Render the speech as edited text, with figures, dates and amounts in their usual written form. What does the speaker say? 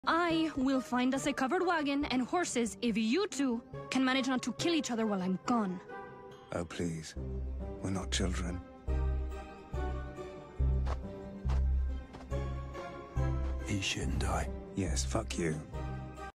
I will find us a covered wagon and horses if you two can manage not to kill each other while I'm gone. Oh, please. We're not children. He shouldn't die. Yes, fuck you.